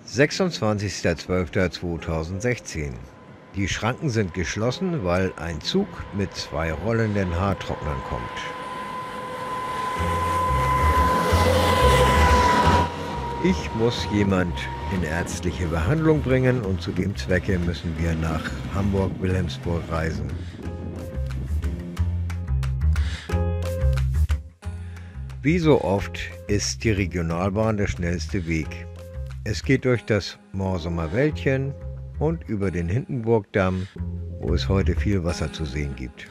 26.12.2016. Die Schranken sind geschlossen, weil ein Zug mit 2 rollenden Haartrocknern kommt. Ich muss jemand in ärztliche Behandlung bringen und zu dem Zwecke müssen wir nach Hamburg-Wilhelmsburg reisen. Wie so oft ist die Regionalbahn der schnellste Weg. Es geht durch das Morsumer Wäldchen und über den Hindenburgdamm, wo es heute viel Wasser zu sehen gibt.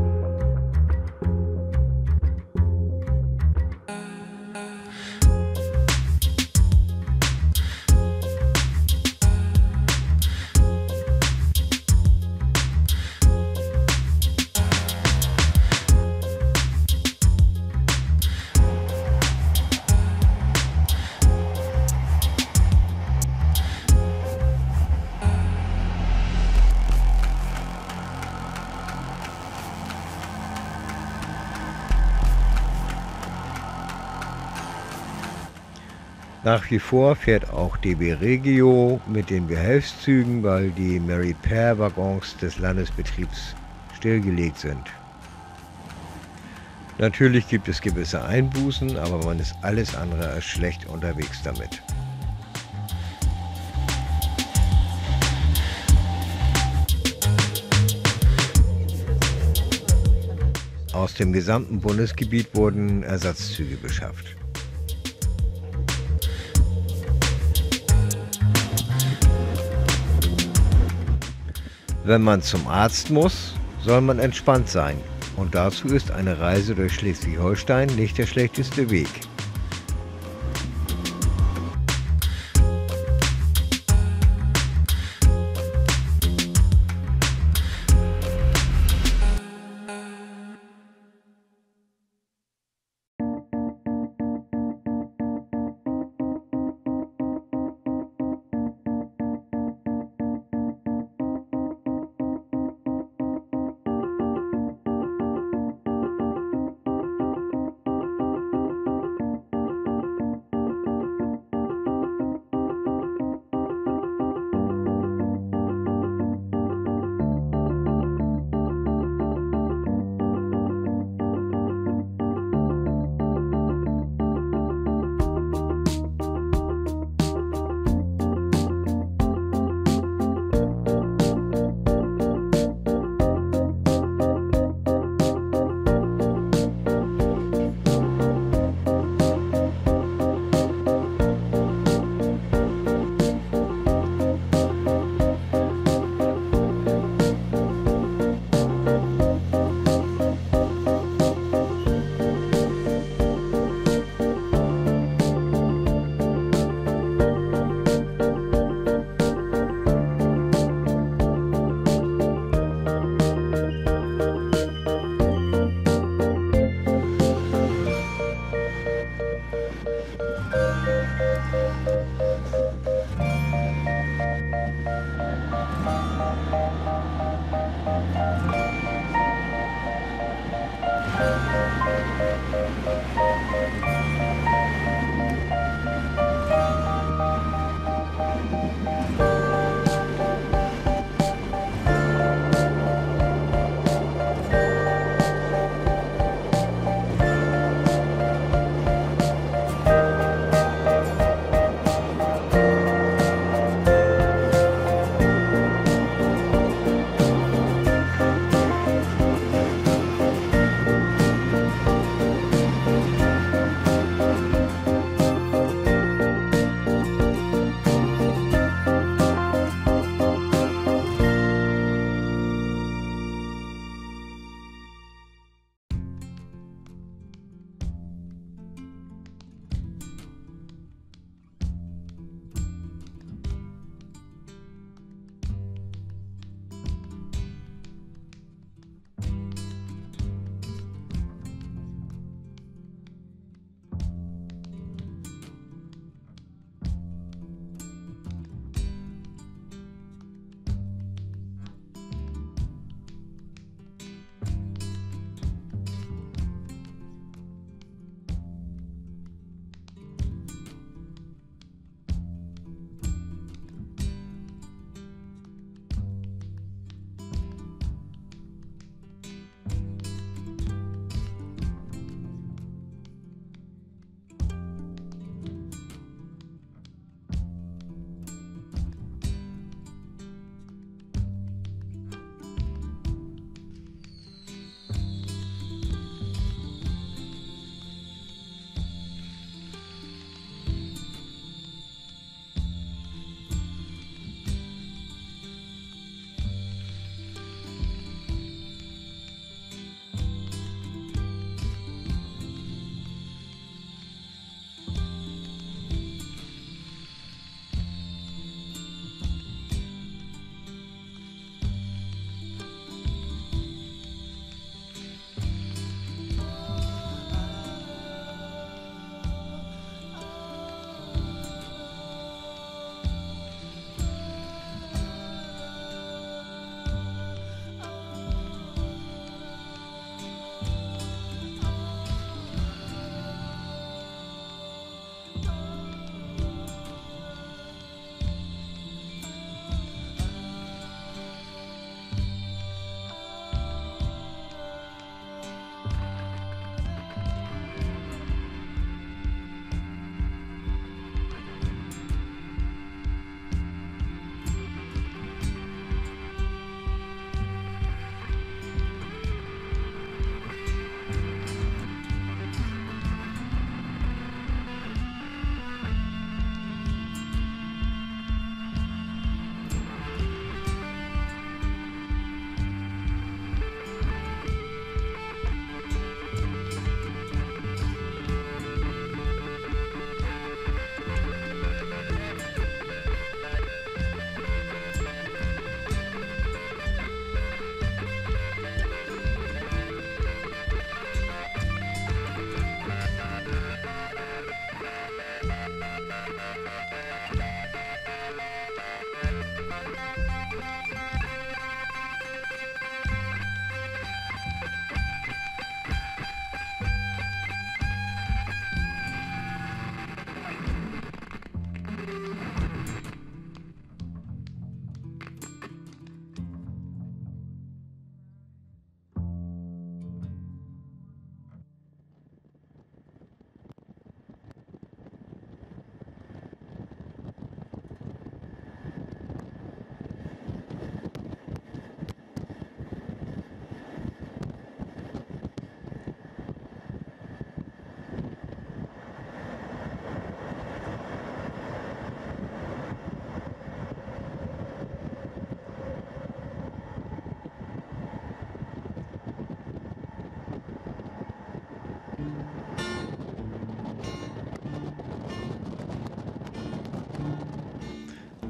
Nach wie vor fährt auch DB Regio mit den Behelfszügen, weil die Merit-Pair-Waggons des Landesbetriebs stillgelegt sind. Natürlich gibt es gewisse Einbußen, aber man ist alles andere als schlecht unterwegs damit. Aus dem gesamten Bundesgebiet wurden Ersatzzüge beschafft. Wenn man zum Arzt muss, soll man entspannt sein. Und dazu ist eine Reise durch Schleswig-Holstein nicht der schlechteste Weg.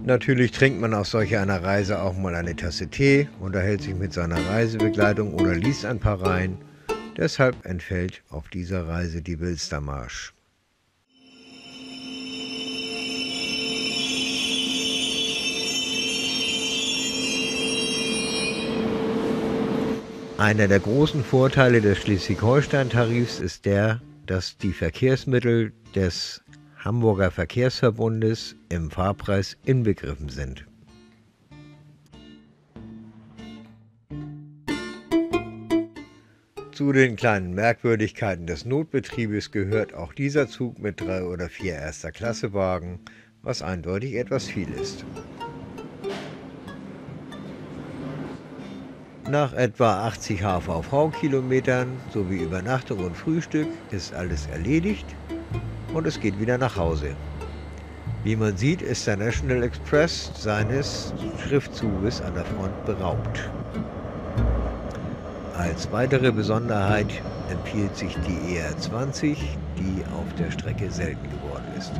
Natürlich trinkt man auf solch einer Reise auch mal eine Tasse Tee, unterhält sich mit seiner Reisebegleitung oder liest ein paar Reihen. Deshalb entfällt auf dieser Reise die Wilstermarsch. Einer der großen Vorteile des Schleswig-Holstein-Tarifs ist der, dass die Verkehrsmittel des Hamburger Verkehrsverbundes im Fahrpreis inbegriffen sind. Zu den kleinen Merkwürdigkeiten des Notbetriebes gehört auch dieser Zug mit 3 oder 4 Erster-Klasse-Wagen, was eindeutig etwas viel ist. Nach etwa 80 HVV-Kilometern sowie Übernachtung und Frühstück ist alles erledigt und es geht wieder nach Hause. Wie man sieht, ist der National Express seines Schriftzuges an der Front beraubt. Als weitere Besonderheit empfiehlt sich die ER20, die auf der Strecke selten geworden ist.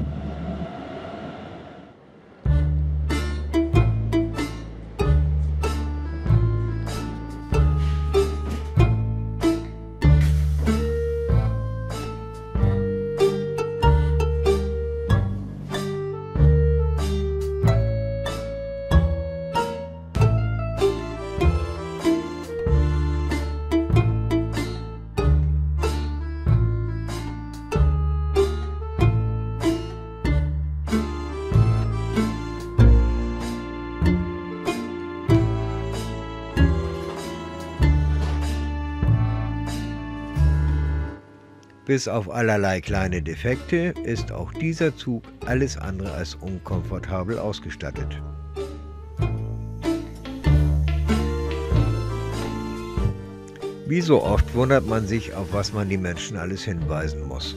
Bis auf allerlei kleine Defekte ist auch dieser Zug alles andere als unkomfortabel ausgestattet. Wie so oft wundert man sich, auf was man die Menschen alles hinweisen muss.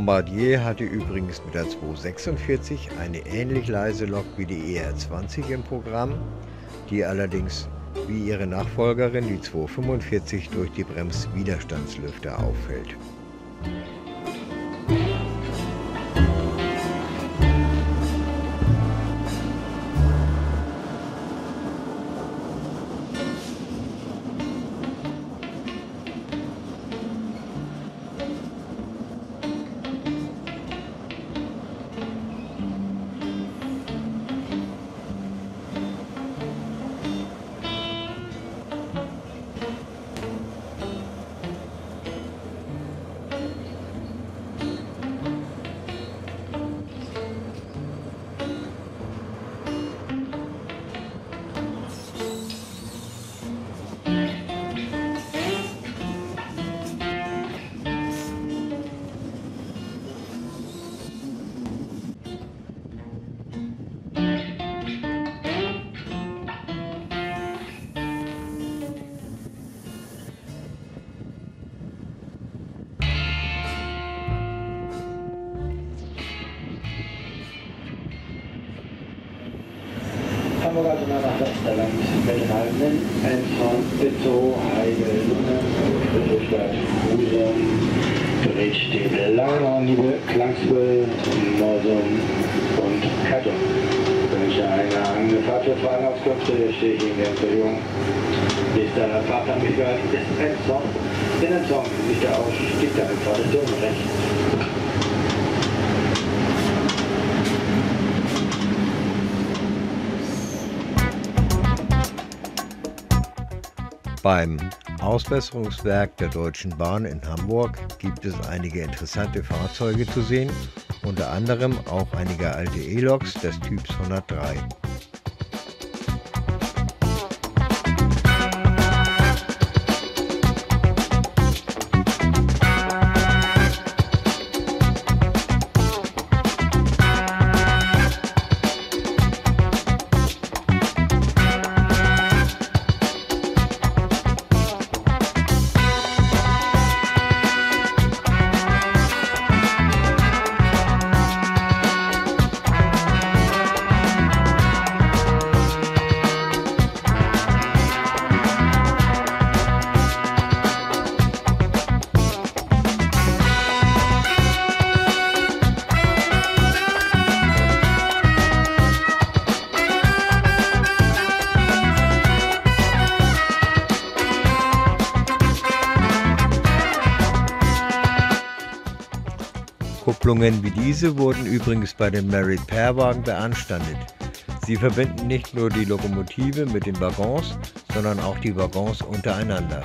Bombardier hatte übrigens mit der 246 eine ähnlich leise Lok wie die ER20 im Programm, die allerdings wie ihre Nachfolgerin die 245 durch die Bremswiderstandslüfter auffällt. Hamburger Autobahn nach Westerland, Mittelhalben, Endfront, Bittow, Heide, Lunge, Mittelstadt, Husum, Gretstädte, Langenhorn, Liebe, Klangsbüll, Morsum und Kattung. Wenn ich eine angefragte Fragen Auskünfte, stehe ich Ihnen der Entschuldigung. Nächster Fahrplan Michael ist Endfront, in den Song, nicht der Ausstieg der Information rechts. Beim Ausbesserungswerk der Deutschen Bahn in Hamburg gibt es einige interessante Fahrzeuge zu sehen, unter anderem auch einige alte E-Loks des Typs 103. Kupplungen wie diese wurden übrigens bei den Merit-Pair-Wagen beanstandet. Sie verbinden nicht nur die Lokomotive mit den Waggons, sondern auch die Waggons untereinander.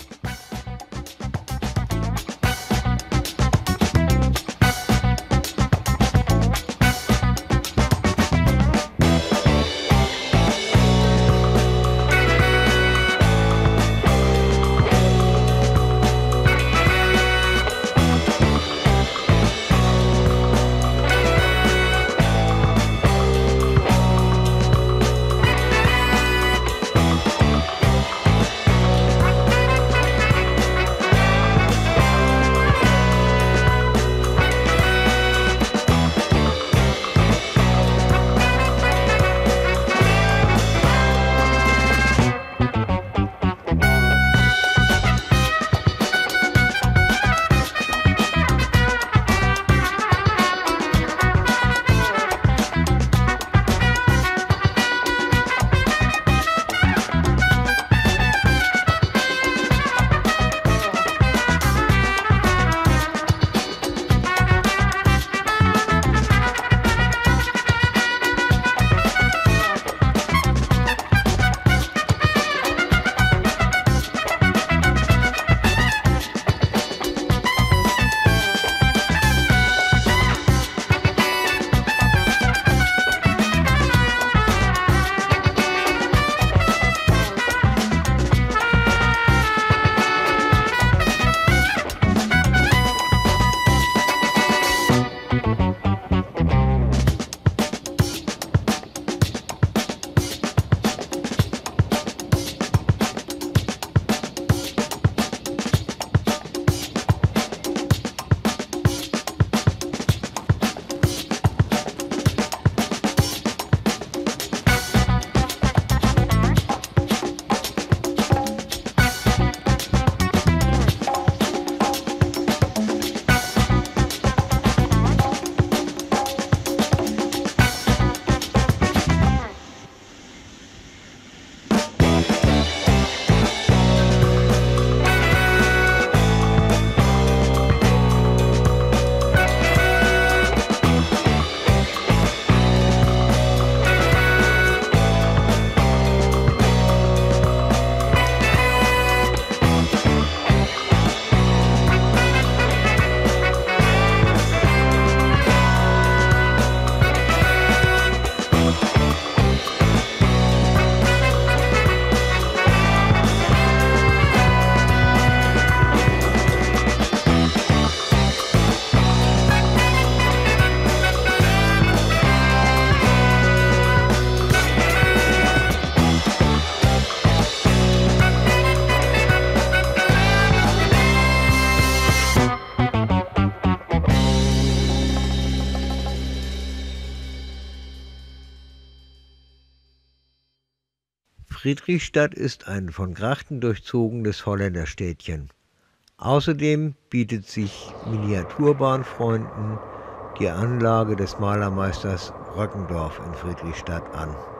Friedrichstadt ist ein von Grachten durchzogenes Holländerstädtchen. Außerdem bietet sich Miniaturbahnfreunden die Anlage des Malermeisters Röckendorf in Friedrichstadt an.